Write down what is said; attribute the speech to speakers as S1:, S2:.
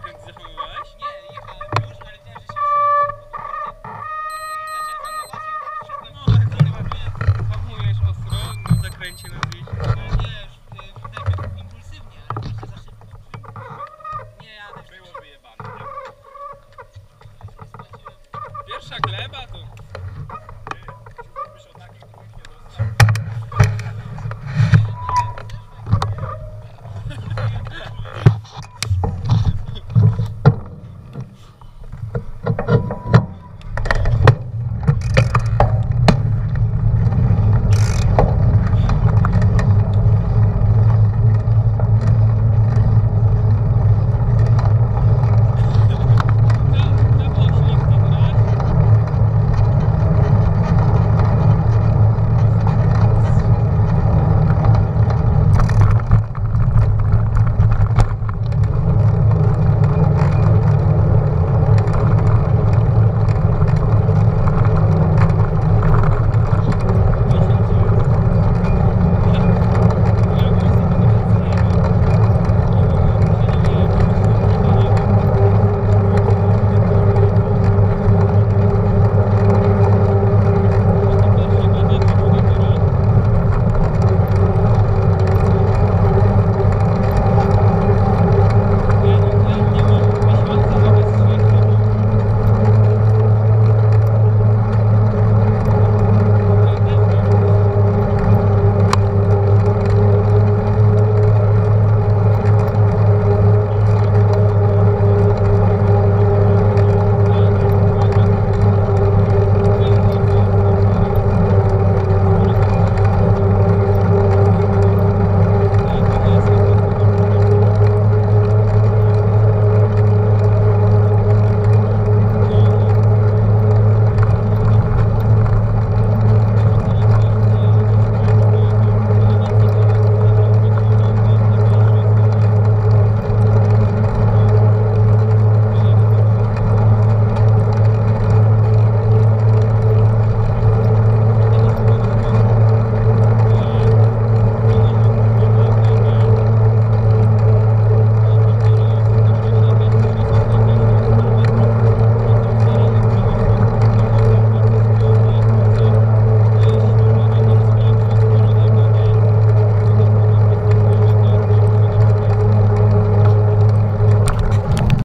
S1: zakręt zahamowałeś?
S2: Nie, jechałem już, ale wiedziałem, że się skończy. I zacząłem hamować i tak wszedłem.
S1: No, hamujesz ostro na zakręcie na 200.
S2: Nie, już najpierw impulsywnie, ale właśnie za szybko. Nie jadę.
S1: Było wyjebane. Pierwsza gleba to...